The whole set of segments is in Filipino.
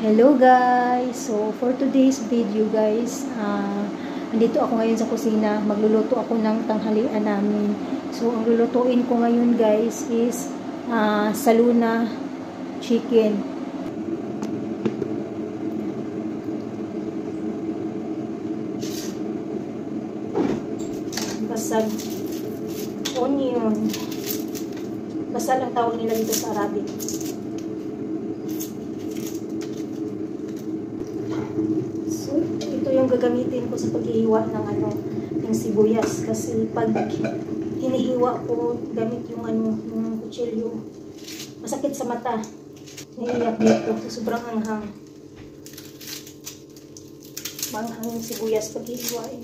Hello guys! So for today's video guys, nandito ako ngayon sa kusina. Magluluto ako ng tanghalian namin. So ang lulutuin ko ngayon guys is saluna chicken. Basag onion. Basal ang tawag nila dito sa Arabic. So, ito yung gagamitin ko sa paghihiwa ng sibuyas kasi pag hinihiwa ko gamit yung kutsilyo, masakit sa mata. Naiiyak dito so, sobrang anghang. Manghang yung sibuyas pag hihiwain.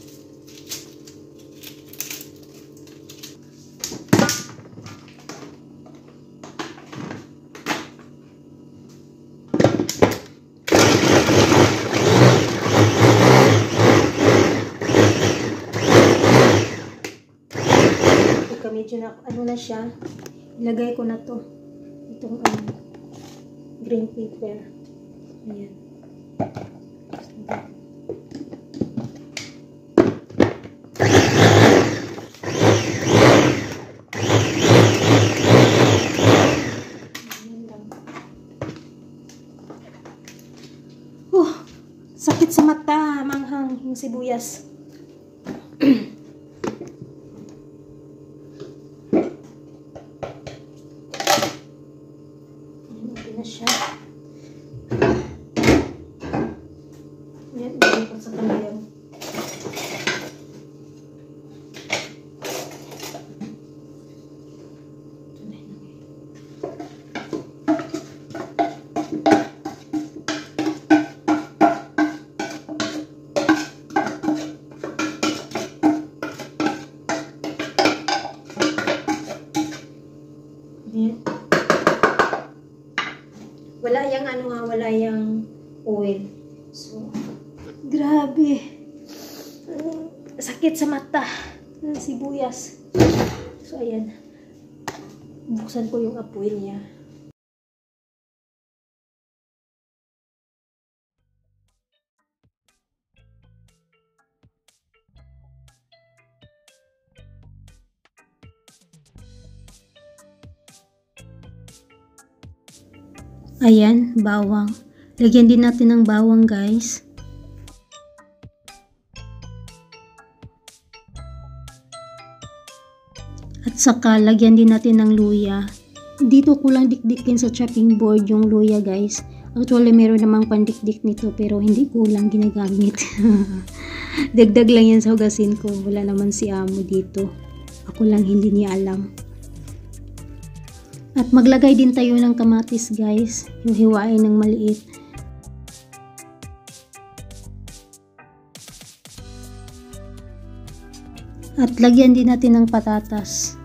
Medyo na, na siya, ilagay ko na to itong green pepper. Ayan. Sakit sa mata, manghang yung sibuyas. Na siya. Yan, ilagay ko sa kanyang. Yan. Wala yang oil. So, grabe. Sakit sa mata ng sibuyas. So, ayan. Buksan ko yung apoy niya. Ayan, bawang. Lagyan din natin ng bawang, guys. At saka, lagyan din natin ng luya. Dito ko lang dikdikin sa chopping board yung luya, guys. Actually, meron namang pandikdik nito, pero hindi ko lang ginagamit. Dagdag lang yan sa hugasin ko. Wala naman si amo dito. Ako lang hindi niya alam. At maglagay din tayo ng kamatis guys, yung hiwain ng maliit. At lagyan din natin ng patatas.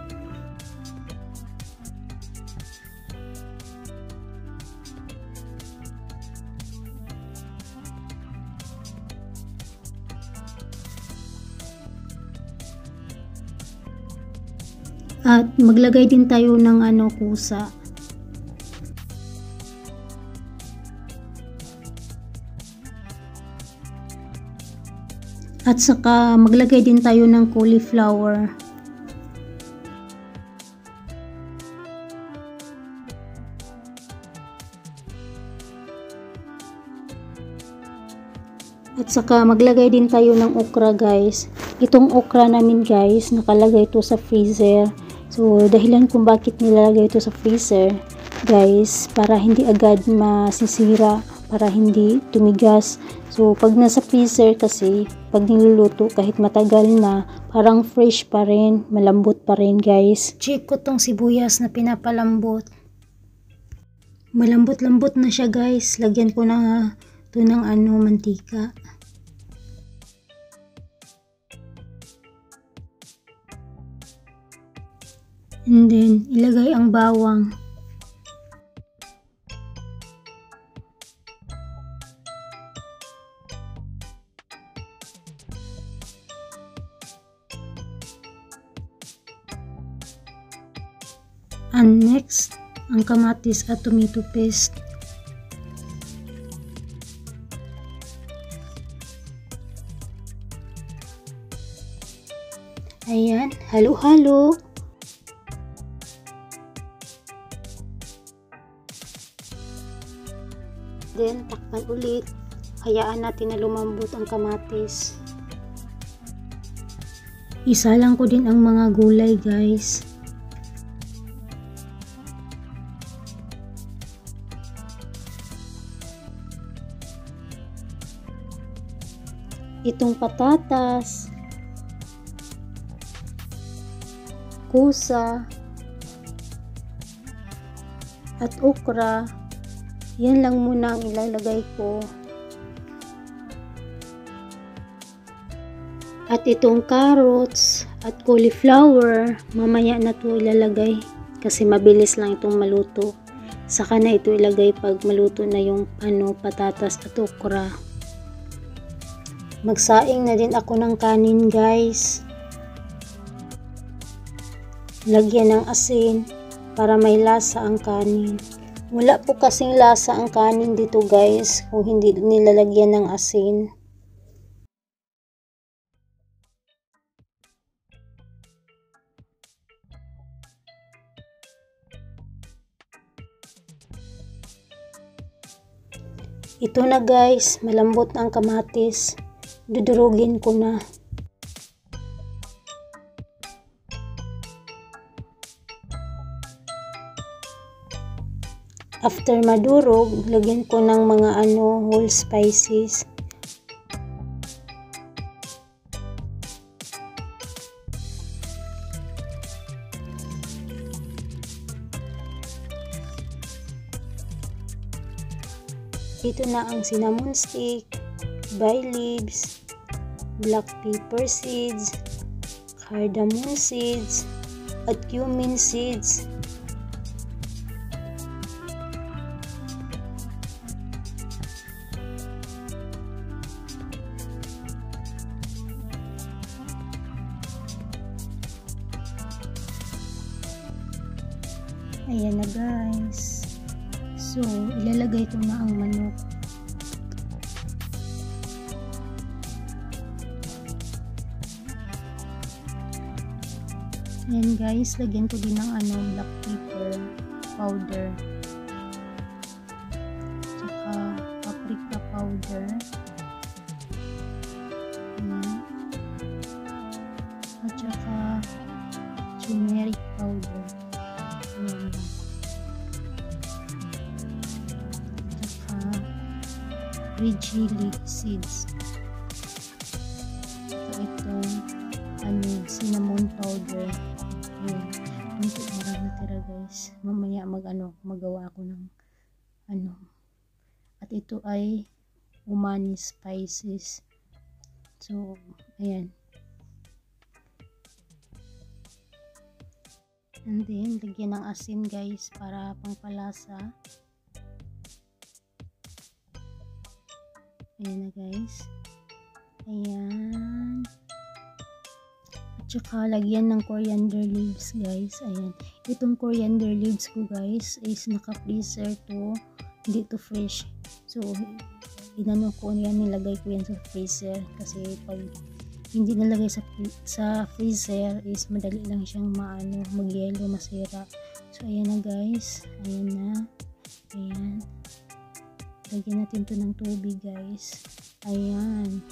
At maglagay din tayo ng kusa. At saka maglagay din tayo ng cauliflower. At saka maglagay din tayo ng okra guys. Itong okra namin guys, nakalagay ito sa freezer. So, dahilan kung bakit nilalagay ito sa freezer, guys, para hindi agad masisira, para hindi tumigas. So, pag nasa freezer kasi, pag niluluto, kahit matagal na, parang fresh pa rin, malambot pa rin, guys. Check ko tong sibuyas na pinapalambot. Malambot-lambot na siya, guys. Lagyan ko na ito ng mantika. And then, ilagay ang bawang. And next, ang kamatis at tomato paste. Halo-halo. Then, takpan ulit. Hayaan natin na lumambot ang kamatis. Isa lang ko din ang mga gulay, guys. Itong patatas, kusa, at okra, yan lang muna ang ilalagay ko. At itong carrots at cauliflower, mamaya na ito ilalagay kasi mabilis lang itong maluto. Saka na ito ilagay pag maluto na yung patatas at okra. Magsaing na din ako ng kanin, guys. Lagyan ng asin para may lasa ang kanin. Wala po kasing lasa ang kanin dito, guys, kung hindi nilalagyan ng asin. Ito na, guys, malambot na ang kamatis. Dudurugin ko na. After madurog, lagyan ko ng mga whole spices. Ito na ang cinnamon stick, bay leaves, black pepper seeds, cardamom seeds, at cumin seeds. Ayan na, guys. So, ilalagay ko na ang manok. Ayan, guys, lagyan ko din ng black pepper powder. Tsaka paprika powder. Ayan. At tsaka turmeric powder. Ayan. Red chili seeds. So, itong cinnamon powder. Ayan. Ito, marami natira, guys. Mamaya magawa ako ng At ito ay umani spices. So, ayan. And then, lagyan ng asin, guys, para pangpalasa. Ayan na, guys. Ayan. At saka lagyan ng coriander leaves, guys. Ayan. Itong coriander leaves ko, guys, is naka-freezer to. Hindi to fresh. So, nilagay ko yan sa freezer. Kasi pag hindi nilagay sa freezer is madali lang siyang mag-yellow, masira. So, ayan na, guys. Ayan na. Ayan. Lagyan natin to ng tubig, guys. Ayan.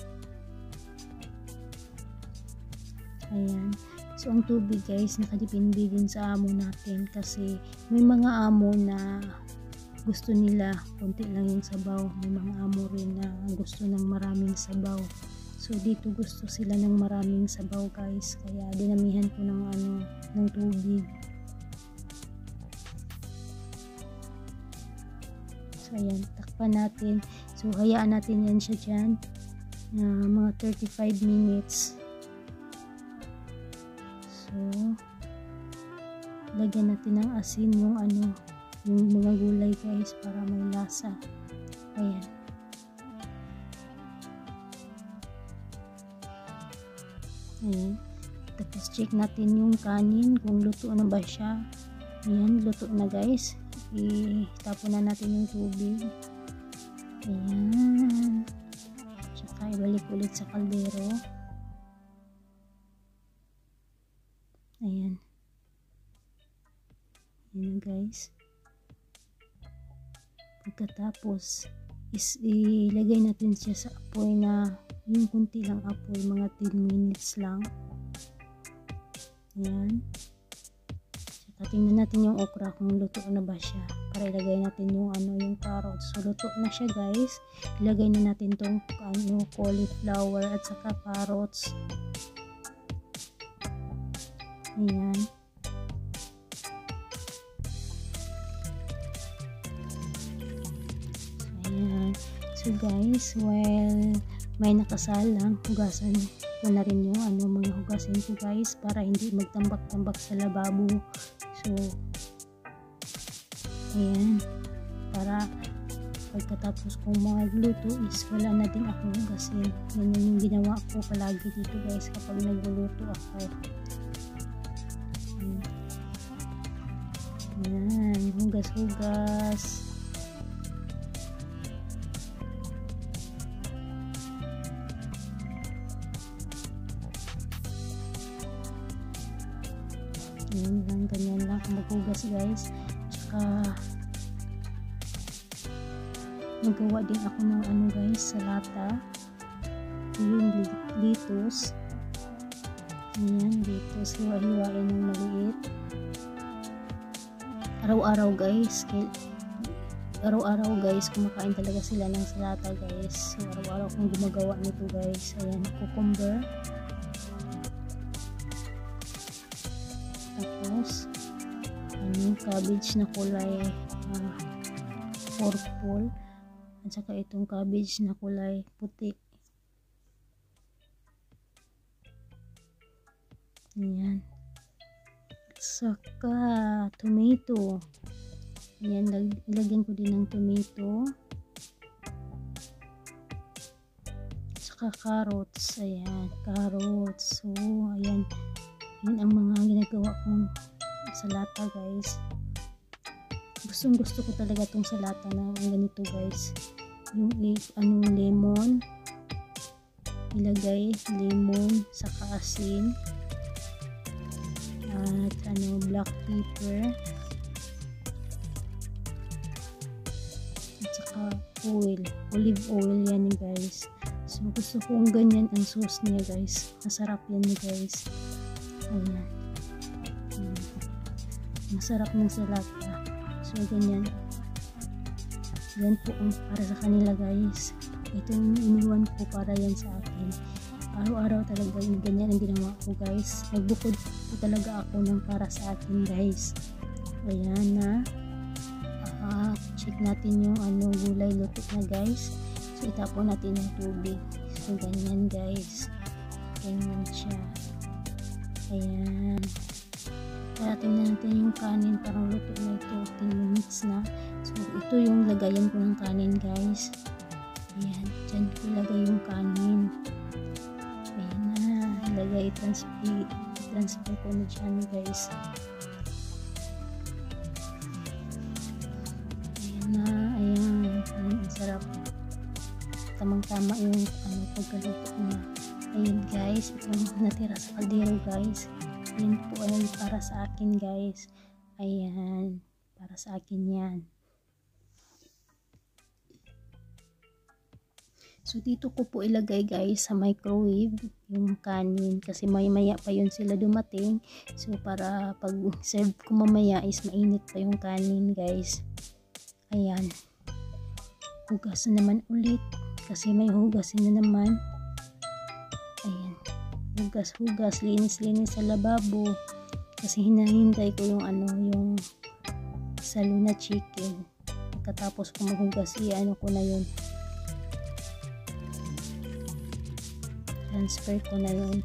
Ayan. So, ang tubig, guys, nakadepende din sa amo natin kasi may mga amo na gusto nila konti lang yung sabaw. May mga amo rin na gusto ng maraming sabaw. So, dito gusto sila ng maraming sabaw, guys. Kaya, dinamihan ko ng tubig. So, ayan, takpan natin. So, hayaan natin yan siya dyan mga 35 minutes. So, lagyan natin ng asin yung mga gulay, guys, para may lasa. Ayan. Ayan. Tapos, check natin yung kanin kung luto na ba siya. Ayan, luto na, guys. Itapon na natin yung tubig. Ayan. Tsaka ibalik ulit sa kaldero. Ayan. Ayan guys. Pagkatapos is ilagay natin siya sa apoy na yung kunti lang apoy, mga 10 minutes lang. Ayan. Saka tingnan natin yung okra kung luto na ba siya, para ilagay natin yung yung carrots. So luto na siya guys. Ilagay na natin tong cauliflower at saka carrots. Ayan. Ayan. So guys, while may nakasalang, hugasan ko na rin yung mga hugasin ko guys, para hindi magtambak-tambak sa lababo. So ayan, para pagkatapos kong magluto is wala na din akong hugasin. Yan yung ginawa ko palagi dito guys kapag nagluluto ako. Ayan, hugas-hugas. Ayan lang, ganyan lang maghugas guys. Tsaka magawa din ako ng guys, salata. Yung lettuce. Ayan, lettuce. Hiwa-hiwain ng maliit. Araw-araw guys. Araw-araw guys, kumakain talaga sila ng salata guys. So araw-araw kong gumagawa nito guys. Ayan, cucumber. Tapos cabbage na kulay purple, at saka itong cabbage na kulay puti. Ayan. Saka tomato. Ayan, ilagyan ko din ng tomato. Saka carrots. Ayan, carrots. So ayan, yun ang mga ginagawa kong salata guys. Gustong-gusto ko talaga tong salata na ganito guys. Yung lemon, ilagay lemon, saka asin, at black pepper, at saka olive oil yan guys. So gusto kong ganyan ang sauce niya guys. Masarap yan guys. Ayan. Masarap ng salata. So ganyan. Yan po ang para sa kanila guys. Ito yung iniwan ko para yan sa akin. Araw-araw talaga yung ganyan ang ginawa ko guys. Nagbukod po talaga ako ng para sa akin guys. Ayan na. Check natin yung gulay luto na guys. So itapon natin yung tubig. So ganyan guys. Ganyan siya. Ayan. Kaya tingnan natin yung kanin, parang luto na ito. 10 minutes na. So ito yung lagayan ko ng kanin guys. Ayan. Dyan ko ilagay yung kanin. Ayan na. Ilagay. Transfer ko na dyan guys. Ayan na. Ayan. Ang sarap. Tamang-tama yung pagkaluto na. Ayan guys, ito natira sa kaldero guys. Ayan po ay para sa akin guys. Ayan, para sa akin yan. So dito ko po ilagay guys sa microwave yung kanin, kasi maya pa yun sila dumating. So para pag serve ko mamaya is mainit pa yung kanin guys. Ayan, hugas na naman ulit kasi may hugasin na naman. Ayan, hugas, linis sa lababo kasi hinahintay ko yung yung saluna chicken. Pagkatapos ko maghugas, ko na yun, transfer ko na yun.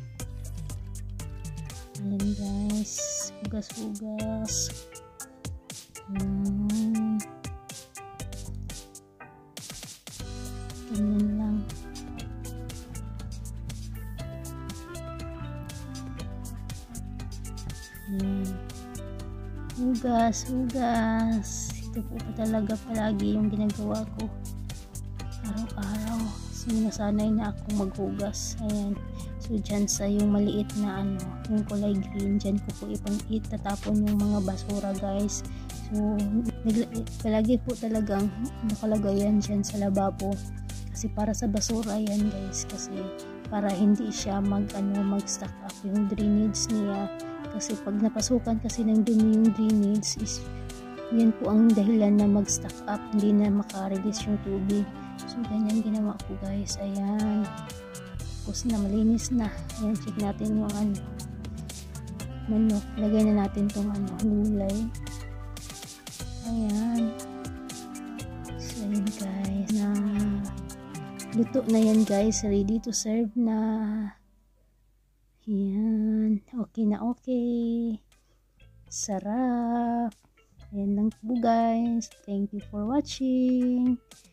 Ayan guys, hugas. Ganyan lang. Hugas. Ito po pa talaga palagi yung ginagawa ko araw-araw. So nasanay na akong maghugas. Ayan. So So dyan sa yung maliit na ano, yung kulay green, dyan ko po itatapon yung mga basura guys. So palagi po talagang nakalagay yan dyan sa lababo. Kasi para sa basura yan guys, kasi para hindi siya mag-stack up yung drainage niya. Kasi pag napasukan kasi ng dumi yung drainage is yan po ang dahilan na mag-stack up, hindi na maka-release yung tubig. So ganyan ginawa ko guys. Ayan, tapos na, malinis na. Ayan, check natin yung manok. Lagay na natin tong gulay. Ayan, so yun guys, na luto na yan guys, ready to serve na. Yan, okay na okay. Sarap. Ayan lang po guys. Thank you for watching.